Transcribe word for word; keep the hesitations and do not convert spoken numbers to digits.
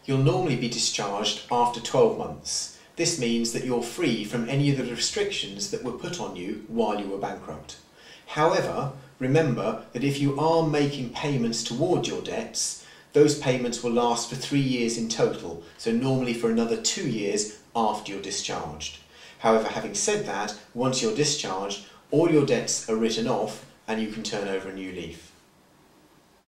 You'll normally be discharged after twelve months. This means that you're free from any of the restrictions that were put on you while you were bankrupt. However, remember that if you are making payments toward your debts, those payments will last for three years in total, so normally for another two years after you're discharged. However, having said that, once you're discharged, all your debts are written off and you can turn over a new leaf.